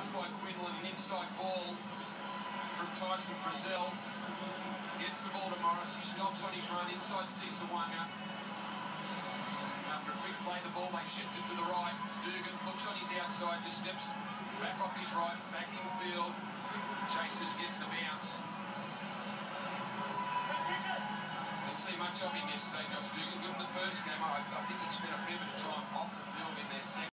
Pass by Quinlan, an inside ball from Tyson Frizzell. Gets the ball to Morris. He stops on his run inside Sisawanga. After a quick play, the ball may shift it to the right. Dugan looks on his outside, just steps back off his right, back in field. Chasers gets the bounce. Didn't see much of him yesterday, Josh Dugan. Good in the first game. I think he spent a fair bit of time off the field in their second.